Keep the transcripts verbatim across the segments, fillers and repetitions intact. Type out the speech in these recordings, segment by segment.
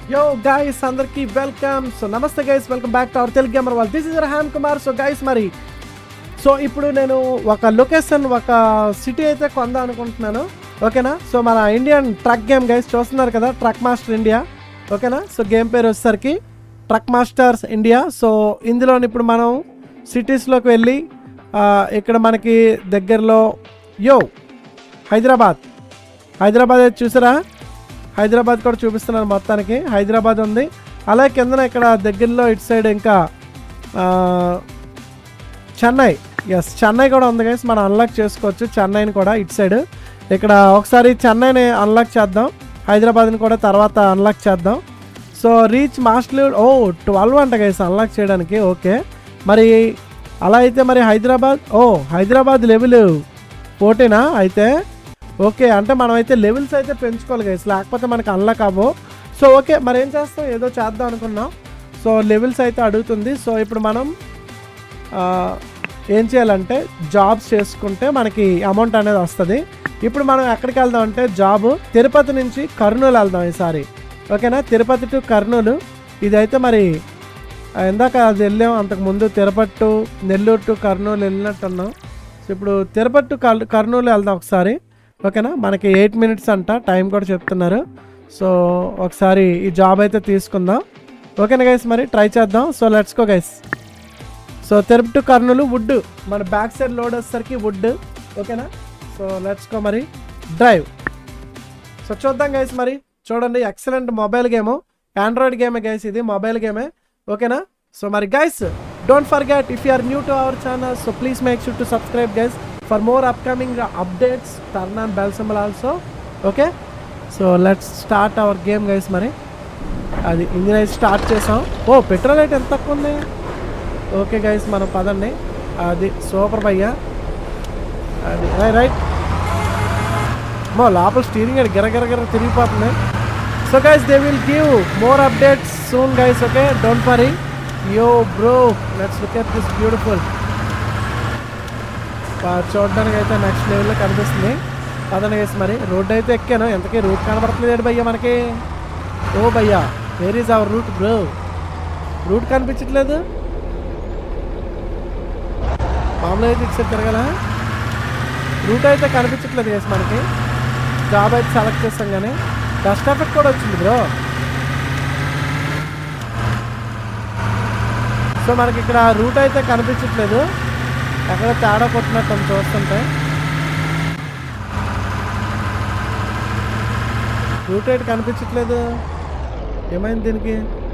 Yo guys, అందరికి welcome. So నమస్తే guys, welcome back to our Telugu gamer world. This is Rahan Kumar. So guys, మరి so ఇప్పుడు నేను ఒక లొకేషన్, ఒక సిటీ అయితే కొందాం అనుకుంటున్నాను. ఓకేనా? సో మన ఇండియన్ ట్రక్ గేమ్ గైస్, చూస్తున్నారు కదా, ట్రక్ మాస్టర్ ఇండియా. ఓకేనా? సో గేమ్ పేరు వచ్చేసరికి ట్రక్ మాస్టర్స్ ఇండియా. సో ఇందులో ఇప్పుడు మనం సిటీస్లోకి వెళ్ళి ఇక్కడ మనకి దగ్గరలో యో హైదరాబాద్ హైదరాబాద్ అయితే చూసారా, హైదరాబాద్ కూడా చూపిస్తున్నాను. మొత్తానికి హైదరాబాద్ ఉంది. అలాగే కిందన ఇక్కడ దగ్గరలో ఇటు సైడ్ ఇంకా చెన్నై, ఎస్ చెన్నై కూడా ఉంది గైస్. మనం అన్లాక్ చేసుకోవచ్చు చెన్నైని కూడా ఇటు సైడ్. ఇక్కడ ఒకసారి చెన్నైని అన్లాక్ చేద్దాం, హైదరాబాద్ని కూడా తర్వాత అన్లాక్ చేద్దాం. సో రీచ్ మాస్టర్ ఓ ట్వెల్వ్ అంట గైస్ అన్లాక్ చేయడానికి. ఓకే, మరి అలా అయితే మరి హైదరాబాద్ ఓ హైదరాబాద్ లెవెల్ ఫోర్టీనా అయితే. ఓకే, అంటే మనం అయితే లెవెల్స్ అయితే పెంచుకోవాలి గైస్, లేకపోతే మనకు అన్లాక్ అవ్వవు. సో ఓకే, మరి ఏం చేస్తాం, ఏదో చేద్దాం అనుకున్నాం. సో లెవెల్స్ అయితే అడుగుతుంది. సో ఇప్పుడు మనం ఏం చేయాలంటే జాబ్స్ చేసుకుంటే మనకి అమౌంట్ అనేది వస్తుంది. ఇప్పుడు మనం ఎక్కడికి వెళ్దాం అంటే జాబ్ తిరుపతి నుంచి కర్నూలు వెళ్దాం ఈసారి. ఓకేనా? తిరుపతి టు కర్నూలు. ఇదైతే మరి ఇందాక అది వెళ్ళాం అంతకుముందు, తిరుపతి టు నెల్లూరు టు కర్నూలు వెళ్ళినట్టున్నాం. సో ఇప్పుడు తిరుపతి టు కర్నూలు వెళ్దాం ఒకసారి. ఓకేనా? మనకి ఎయిట్ మినిట్స్ అంట టైం కూడా చెప్తున్నారు. సో ఒకసారి ఈ జాబ్ అయితే తీసుకుందాం. ఓకేనా గైస్, మరి ట్రై చేద్దాం. So let's go guys. So Tirupati to Kurnool wood, మన బ్యాక్ సైడ్ లోడ్ వచ్చేసరికి వుడ్. ఓకేనా? సో లెట్స్ గో మరి డ్రైవ్. సో చూద్దాం గైస్, మరి చూడండి, ఎక్సలెంట్ మొబైల్ గేమ్, ఆండ్రాయిడ్ గేమే గైస్, ఇది మొబైల్ గేమే. ఓకేనా? సో మరి guys, don't forget if you are new to our channel, so please make sure to subscribe guys for more upcoming updates. Turn on bell symbol also. Okay, so let's start our game guys. మరి అది engine అయితే start చేసాం. ఓ petrol అయితే ఎంత తక్కువ ఉంది. Okay guys, మనం పదండి. అది సూపర్ భయ్యా, అది రైట్. మా లోపల స్టీరింగ్ అది గిర గిర గిర తిరిగిపోతుంది. So guys, they will give more updates soon guys. Okay, don't worry. Yo bro, let's look at this beautiful. చూడడానికి అయితే నెక్స్ట్ లెవెల్లో కనిపిస్తుంది. అదన గైస్, మరి రోడ్ అయితే ఎక్కాను, ఎంతకీ రూట్ కనబడట్లేదు భయ్యా మనకి. ఓ భయ్యా, where is our route bro? Route కనిపించట్లేదు. మామూలు అయితే ఇచ్చేది తిరగల, రూట్ అయితే కనిపించట్లేదు గైస్ మనకి. జాబ్ అయితే సెలెక్ట్ చేస్తాం కానీ డస్ట్ ఎఫెక్ట్ కూడా వచ్చింది బ్రో. సో మనకి ఇక్కడ రూట్ అయితే కనిపించట్లేదు, ఎక్కడ తేడా కొట్టినట్టు చూస్తుంటే. రూట్ అయితే కనిపించట్లేదు, ఏమైంది దీనికి?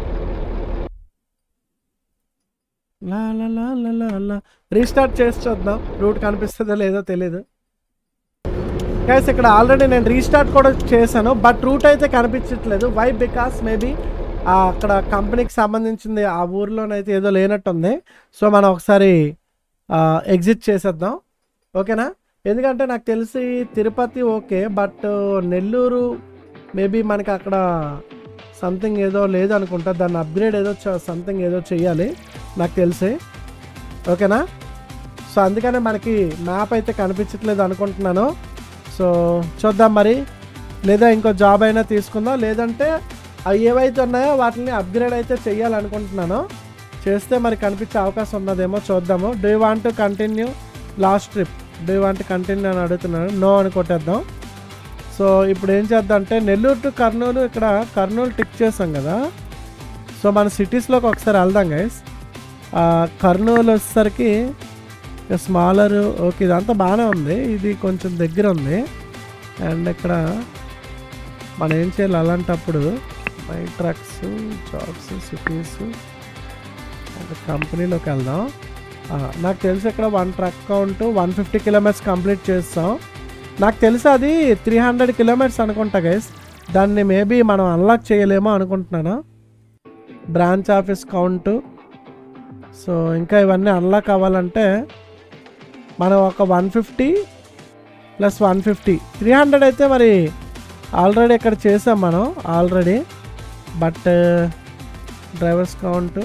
లా లా లా లా లా రీస్టార్ట్ చేసి చూద్దాం, రూట్ కనిపిస్తుందో లేదో తెలియదు గైస్. ఇక్కడ ఆల్రెడీ నేను రీస్టార్ట్ కూడా చేశాను, బట్ రూట్ అయితే కనిపించట్లేదు. వై? బికాస్ మేబీ అక్కడ కంపెనీకి సంబంధించింది ఆ ఊర్లోనైతే ఏదో లేనట్టుంది. సో మనం ఒకసారి ఎగ్జిట్ చేసేద్దాం. ఓకేనా? ఎందుకంటే నాకు తెలిసి Tirupati okay, but Nellore maybe మనకి అక్కడ సంథింగ్ ఏదో లేదు అనుకుంటా, దాన్ని అప్గ్రేడ్ ఏదో సంథింగ్ ఏదో చెయ్యాలి నాకు తెలిసి. ఓకేనా? సో అందుకనే మనకి మ్యాప్ అయితే కనిపించట్లేదు అనుకుంటున్నాను. సో చూద్దాం మరి, లేదా ఇంకో జాబ్ అయినా తీసుకుందాం, లేదంటే అవి ఏవైతే ఉన్నాయో వాటిని అప్గ్రేడ్ అయితే చెయ్యాలనుకుంటున్నాను. చేస్తే మరి కనిపించే అవకాశం ఉన్నదేమో చూద్దాము. Do you want to continue last trip? Do you want to continue అని అడుగుతున్నాను. నో అని కొట్టేద్దాం. సో ఇప్పుడు ఏం చేద్దాం అంటే నెల్లూరు టు కర్నూలు, ఇక్కడ కర్నూలు టిక్ చేసాం కదా. సో మన సిటీస్లోకి ఒకసారి వెళ్దాం గైస్. కర్నూలు వచ్చేసరికి స్మాలర్. ఓకే, ఇదంతా బాగానే ఉంది, ఇది కొంచెం దగ్గర ఉంది. అండ్ ఇక్కడ మనం ఏం చేయాలి అలాంటప్పుడు, మై ట్రక్స్, జాబ్స్, సిటీస్, కంపెనీలోకి వెళ్దాం. నాకు తెలిసి ఇక్కడ one truck count one fifty kilometres complete చేస్తాం. నాకు తెలిసి అది త్రీ హండ్రెడ్ కిలోమీటర్స్ అనుకుంటా గైస్. దాన్ని మేబీ మనం అన్లాక్ చేయలేమో అనుకుంటున్నాను, బ్రాంచ్ ఆఫీస్ కౌంట్. సో ఇంకా ఇవన్నీ అన్లాక్ అవ్వాలంటే మనం ఒక one fifty plus one fifty three hundred అయితే మరి ఆల్రెడీ ఇక్కడ చేసాం మనం already. But drivers count,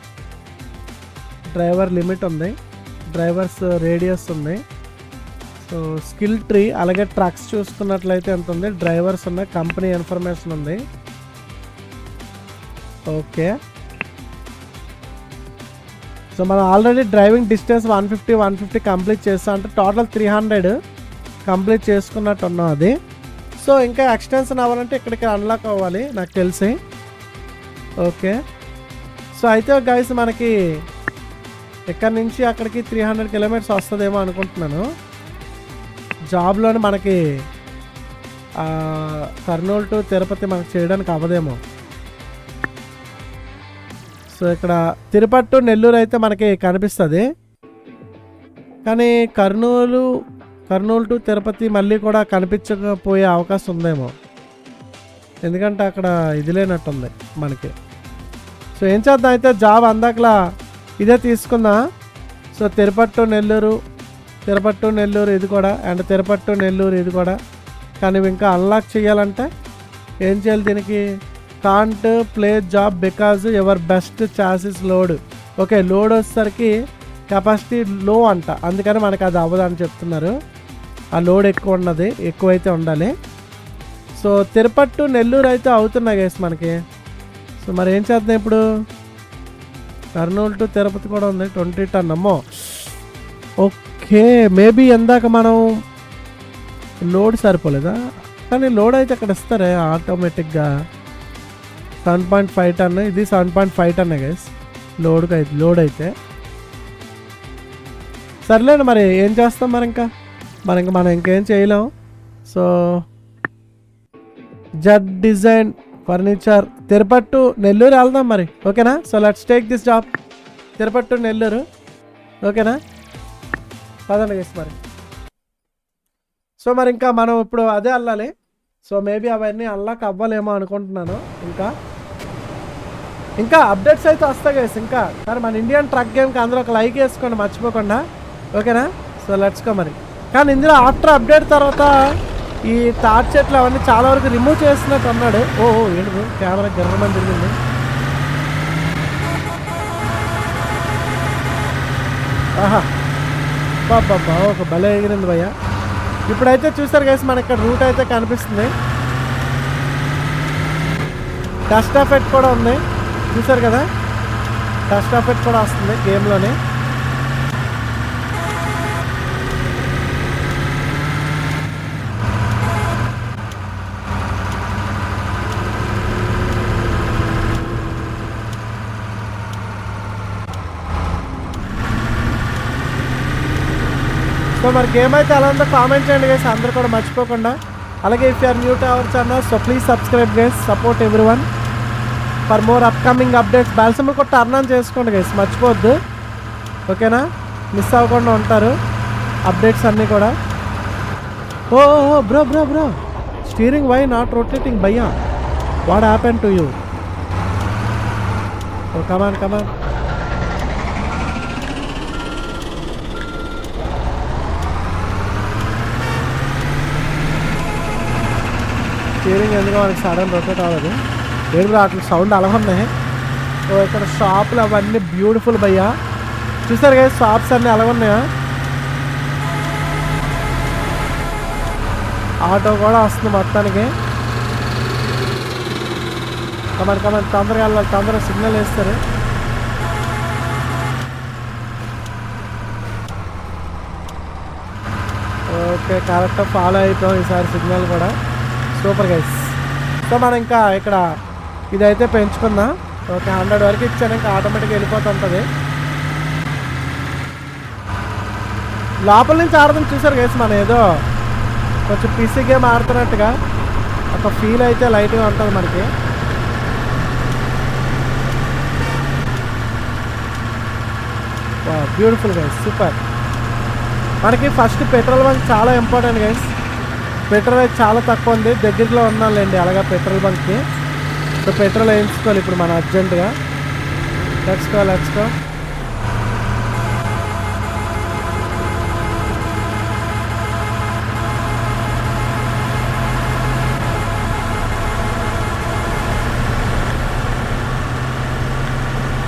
driver limit ఉంది, డ్రైవర్స్ రేడియస్ ఉంది. సో స్కిల్ ట్రీ, అలాగే ట్రక్స్ చూసుకున్నట్లయితే ఎంత ఉంది, డ్రైవర్స్ ఉన్నాయి, కంపెనీ ఇన్ఫర్మేషన్ ఉంది. ఓకే, సో మనం already driving distance one fifty one fifty complete చేస్తాం, అంటే టోటల్ త్రీ హండ్రెడ్ కంప్లీట్ చేసుకున్నట్టు ఉన్నాం అది. సో ఇంకా ఎక్స్టెన్షన్ అవ్వాలంటే ఇక్కడికి అన్లాక్ అవ్వాలి నాకు తెలిసి. ఓకే, సో అయితే గైస్ మనకి ఇక్కడ నుంచి అక్కడికి త్రీ హండ్రెడ్ కిలోమీటర్స్ వస్తుందేమో అనుకుంటున్నాను. జాబ్లోనే మనకి కర్నూలు టు తిరుపతి మనకు చేయడానికి అవ్వదేమో. సో ఇక్కడ తిరుపతి టు నెల్లూరు అయితే మనకి కనిపిస్తుంది, కానీ కర్నూలు కర్నూలు టు తిరుపతి మళ్ళీ కూడా కనిపించకపోయే అవకాశం ఉందేమో, ఎందుకంటే అక్కడ ఇది లేనట్టుంది మనకి. సో ఏం చేద్దాం అయితే, జాబ్ అందాకలా ఇదే తీసుకుందాం. So Tirupati to Nellore, Tirupati to Nellore ఇది కూడా, అండ్ తిరుపతి టు నెల్లూరు ఇది కూడా. కానీ ఇంకా అన్లాక్ చేయాలంటే ఏం చేయాలి, దీనికి can't play job because your best chassis load. Okay, load వచ్చేసరికి కెపాసిటీ లో అంట, అందుకని మనకి అది అవ్వదు అని చెప్తున్నారు. ఆ లోడ్ ఎక్కువ ఉన్నది, ఎక్కువైతే ఉండాలి. సో తిరుపతి టు నెల్లూరు అయితే అవుతున్నాయి గైస్ మనకి. సో మరి ఏం చేద్దాం ఇప్పుడు, కర్నూలు టు తిరుపతి కూడా ఉంది, ట్వంటీ టన్ అమ్మో. ఓకే, మేబీ ఎందాక మనం లోడ్ సరిపోలేదా, కానీ లోడ్ అయితే అక్కడ ఇస్తారే ఆటోమేటిక్గా. సెవెన్ పాయింట్ ఫైవ్ టన్, ఇది seven point five ton guys లోడ్కి అయితే, లోడ్ అయితే. సర్లేండి, మరి ఏం చేస్తాం మరి, ఇంకా మరి ఇంకా మనం ఇంకేం చేయలేం. So Z design furniture Tirupati to Nellore వెళ్దాం మరి, ఓకేనా. So let's take this job, Tirupati to Nellore, ఓకేనా. పదండి గైస్ మరి. సో మరి ఇంకా మనం ఇప్పుడు అదే వెళ్ళాలి. సో మేబీ అవన్నీ అన్లాక్ అవ్వలేమో అనుకుంటున్నాను. ఇంకా ఇంకా అప్డేట్స్ అయితే వస్తాయి గైస్ ఇంకా. కానీ మన ఇండియన్ ట్రక్ గేమ్కి అందరూ ఒక లైక్ వేసుకోండి మర్చిపోకుండా, ఓకేనా. సో లెట్స్ గో మరి. కానీ ఇందులో ఆఫ్టర్ అప్డేట్ తర్వాత ఈ తాటి చెట్లు అవన్నీ చాలా వరకు రిమూవ్ చేస్తున్నట్టు అన్నాడు. ఓ ఏంటి కెమెరా గర్రమని తిరిగింది. ఆహా బాబా, ఒక భలే ఎగిరింది భయ్య. ఇప్పుడైతే చూసారు గైస్ మనకి ఇక్కడ రూట్ అయితే కనిపిస్తుంది, డస్ట్ ఎఫెక్ట్ కూడా ఉంది చూసారు కదా, డస్ట్ ఎఫెక్ట్ కూడా వస్తుంది గేమ్లోనే. సో మరి గేమ్ అయితే ఎలా ఉందో కామెంట్ చేయండి గైస్ అందరూ కూడా మర్చిపోకుండా. అలాగే if you're new to our channel so please subscribe guys, support everyone for more upcoming updates. బెల్సమ్ కూడా టర్న్ ఆన్ చేసుకోండి గైస్ మర్చిపోవద్దు, ఓకేనా. మిస్ అవ్వకుండా ఉంటారు అప్డేట్స్ అన్నీ కూడా. Oh bro bro bro steering why not rotating భయ్యా, what happen to you? Oh come on come on. Steering ఎందుకో మనకి సడన్ రొటేట్ అవ్వదు, ఏడు బ్రో అట్లా సౌండ్ అలా ఉన్నాయి. సో ఇక్కడ షాపులు అవన్నీ బ్యూటిఫుల్ భయ్యా, చూసారు కదా షాప్స్ అన్నీ అలా ఉన్నాయా. ఆటో కూడా వస్తుంది మొత్తానికి. కమన్ కమన్ తొందరగా వెళ్ళాలి, తొందరగా సిగ్నల్ వేస్తారు. ఓకే కరెక్ట్గా ఫాలో అయిపోయాం ఈసారి సిగ్నల్ కూడా, సూపర్ గైస్. సో మనం ఇంకా ఇక్కడ ఇదైతే పెంచుకుందాం. ఓకే హండ్రెడ్ వరకు ఇచ్చాను, ఇంకా ఆటోమేటిక్గా వెళ్ళిపోతుంటుంది. లోపల నుంచి ఆడదాం చూసారు గైస్, మనం ఏదో కొంచెం పీసీ గేమ్ ఆడుతున్నట్టుగా ఒక ఫీల్ అయితే లైట్గా ఉంటుంది మనకి. Beautiful guys, super. మనకి ఫస్ట్ పెట్రోల్ బంక్ చాలా ఇంపార్టెంట్ గైస్, పెట్రోల్ అయితే చాలా తక్కువ ఉంది, దగ్గరలో ఉన్నాంలేండి అలాగా పెట్రోల్ బంక్కి. సో పెట్రోల్ వేయించుకోవాలి ఇప్పుడు మనం అర్జెంటుగా. Let's go let's go.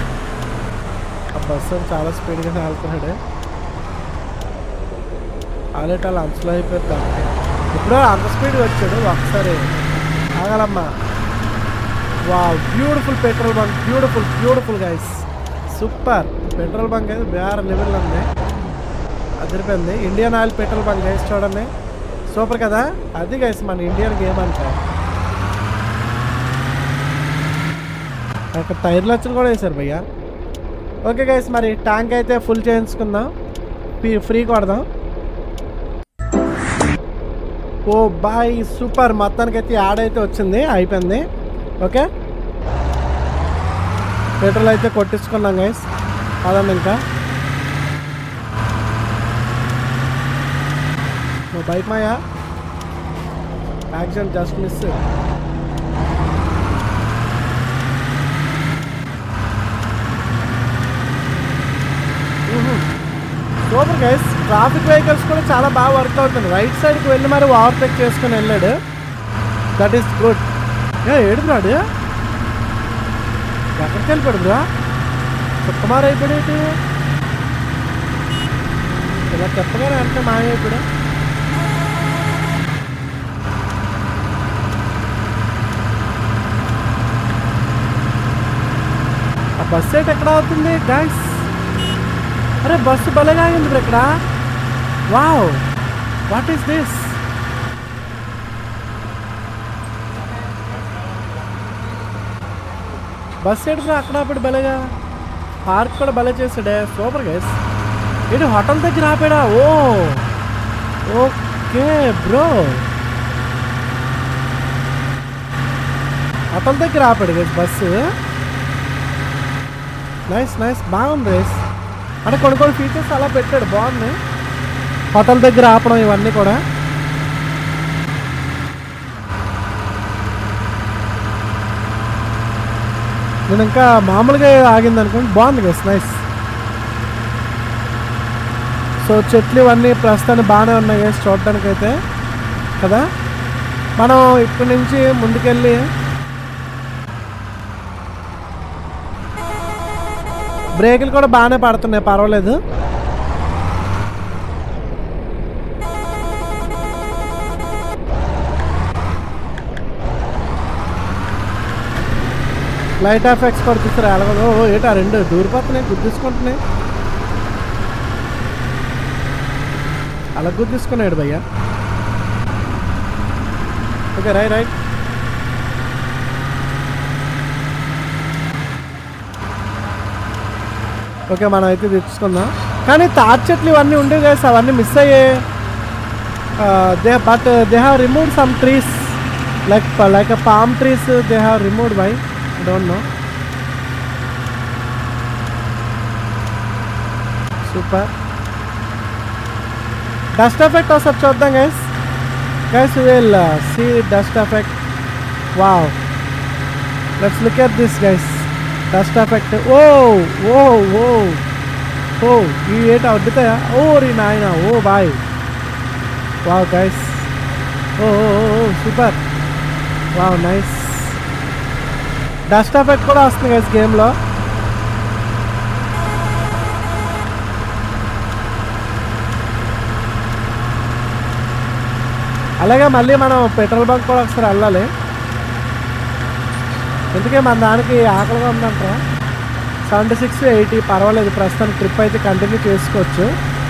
Bus చాలా స్పీడ్గా వెళ్తున్నాడు. ఆలేటాలు అంచులో అయిపోద్దాం. ఇప్పుడు అంత స్పీడ్ వచ్చాడు ఒకసారి ఆగలమ్మా. వా beautiful petrol bunk, beautiful beautiful guys, super petrol bunk అయితే వేరే లెవెల్ ఉంది, అదిరిపోయింది. Indian Oil petrol bunk guys చూడండి, సూపర్ కదా. అది గైస్ మన ఇండియన్ గేమ్ అంటే. అక్కడ టైర్లు వచ్చి కూడా వేశారు భయ్యా. ఓకే గైస్, మరి ట్యాంక్ అయితే ఫుల్ చేయించుకుందాం, ఫ్రీ కొడదాం. ఓ బాయ్ సూపర్, మొత్తానికి అయితే యాడ్ అయితే వచ్చింది, అయిపోయింది. ఓకే పెట్రోల్ అయితే కొట్టించుకున్నాం గైస్. అదండి ఇంకా బైక్ మాయా accident just miss. Super guys, traffic vehicles కూడా చాలా బాగా వర్క్ అవుతుంది. రైట్ సైడ్కి వెళ్ళి మరి ఓవర్టేక్ చేసుకుని వెళ్ళాడు, దట్ ఈస్ గుడ్. ఏ ఏడు బ్రాడు ఎక్కడికి వెళ్ళిపోయాడు బ్రా, చుట్టమారు అయిపోయాడు, ఇలా చెప్పగానే అంటే మాయమైపోయాడు. ఆ బస్సు అయితే ఎక్కడ అవుతుంది గైస్? అరే బస్సు భలేగా ఆగింది బ్రో ఇక్కడ. Wow, what is this? Bus ఎడుతున్నా అక్కడ ఆపాడు భలేగా, పార్క్ కూడా భలే చేసాడే, సూపర్ గైస్. ఏంటి హోటల్ దగ్గర ఆపాడా? ఓ ఓకే బ్రో, హోటల్ దగ్గర ఆపాడు గైస్ బస్సు. నైస్ నైస్, బాగుంది గైస్. అంటే కొన్ని కొన్ని ఫీచర్స్ అలా పెట్టాడు, బాగుంది. హోటల్ దగ్గర ఆపడం ఇవన్నీ కూడా. నేను ఇంకా మామూలుగా ఆగింది అనుకోండి, బాగుంది గైస్, నైస్. సో చెట్లు ఇవన్నీ ప్రస్తుతానికి బాగానే ఉన్నాయి గైస్ చూడటానికి అయితే కదా. మనం ఇప్పటి నుంచి ముందుకెళ్ళి బ్రేకులు కూడా బాగానే పడుతున్నాయి, పర్వాలేదు. లైట్ ఆఫ్ ఎక్స్ పడుతుంది అలాగో. ఏటా రెండు దూరిపోతున్నాయి, గుద్దిసుకుంటున్నాయి, అలా గుద్దిసుకున్నాడు భయ్యా. Okay right right. ఓకే మనం అయితే తెచ్చుకుందాం. కానీ తాటి చెట్లు ఇవన్నీ ఉండేవి కదా, అవన్నీ మిస్ అయ్యాయి. They but they have removed some trees like like a palm trees they have removed by, I don't know. Super. Dust effect ఒకసారి చూద్దాం గైస్. Guys will see dust effect. Wow, let's look at this guys, dust effect. Oh oh oh oh ఈ ఏటా వడ్డుతాయా? Oh రీ నాయన, oh boy, wow guys, oh oh super, wow nice. Dust effect కూడా వస్తుంది గైస్ గేమ్లో. అలాగే మళ్ళీ మనం పెట్రోల్ బంక్ కూడా ఒకసారి వెళ్ళాలి, ఎందుకే మన దానికి ఆకలిగా ఉందంటారా. సెవెంటీ సిక్స్ ఎయిటీ పర్వాలేదు, ప్రస్తుతానికి ట్రిప్ అయితే కంటిన్యూ చేసుకోవచ్చు.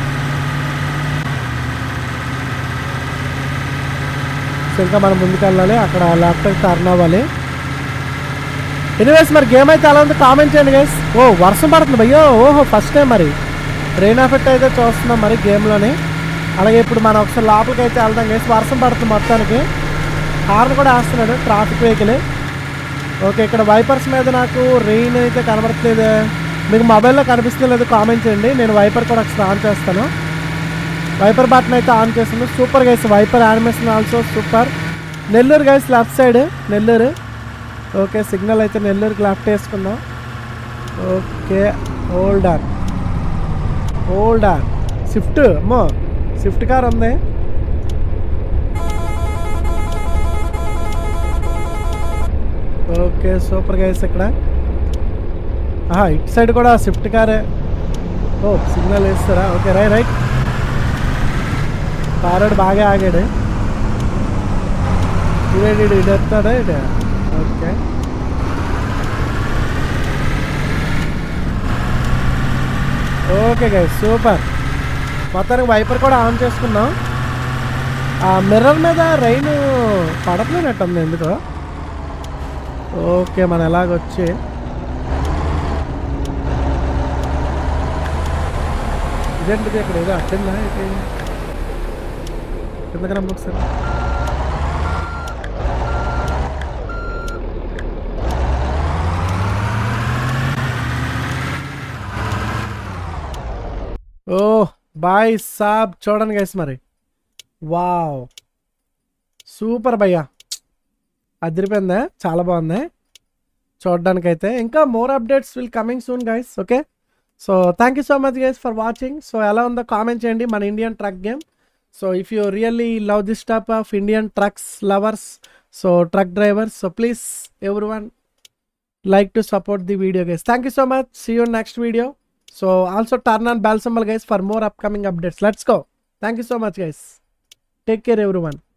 సో ఇంకా మనం ముందుకు వెళ్ళాలి, అక్కడ ల్యాప్టాప్ టర్న్ అవ్వాలి. ఎనీవేస్ మరి గేమ్ అయితే ఎలా ఉంది కామెంట్ చేయండి గైస్. ఓ వర్షం పడుతుంది భయ్యో, ఓహో ఫస్ట్ టైం మరి రెయిన్ ఎఫెక్ట్ అయితే చూస్తున్నాం మరి గేమ్లోనే. అలాగే ఇప్పుడు మనం ఒకసారి లోపలికి అయితే వెళ్దాం గైస్. వర్షం పడుతుంది మొత్తానికి, హార్న్ కూడా వేస్తున్నాడు ట్రాఫిక్ వెహికల్. ఓకే ఇక్కడ వైపర్స్ మీద నాకు రెయిన్ అయితే కనబడట్లేదు, మీకు మొబైల్లో కనిపిస్తుంది లేదు కామెంట్ చేయండి. నేను వైపర్ కూడా ఒకసారి ఆన్ చేస్తాను. వైపర్ బటన్ అయితే ఆన్ చేస్తాను. Super guys, wiper animation also super. Nellore guys left side, Nellore. Okay signal అయితే నెల్లూరుకి లెఫ్ట్ వేసుకుందాం. Okay hold on, hold on. Swift, అమ్మో స్విఫ్ట్ కార్ ఉంది. Okay super guys. ఇక్కడ ఇటు సైడ్ కూడా స్విఫ్ట్ కారే. ఓ సిగ్నల్ వేస్తారా? Okay right right. పారాడు బాగా ఆగాడు. ఇదేంటి ఇటు వస్తాడా ఇటు? Okay, okay guys super. మొత్తానికి వైపర్ కూడా ఆన్ చేసుకున్నాం. ఆ మిర్రర్ మీద రైన్ పడట్లేనట్టుంది ఎందుకో. ఓకే, మనం ఎలాగొచ్చి ఇదేంటిది ఇక్కడ ఏదో అట్టిందా అయితే కిందకి రమ్మ ఒకసారి. ఓ బాయ్ సాబ్ చూడండి గైస్ మరి. వావ్ సూపర్ భయ్యా, అదిరిపోయిందా, చాలా బాగుంది చూడడానికైతే. ఇంకా more updates will coming soon guys. Okay, so thank you so much guys for watching. So ఎలా ఉందో కామెంట్ చేయండి మన Indian truck game. So if you really love this type of Indian trucks lovers, so truck drivers, so please everyone like to support the video guys. Thank you so much, see you in next video. So also turn on bell symbol guys for more upcoming updates. Let's go. Thank you so much guys, take care everyone.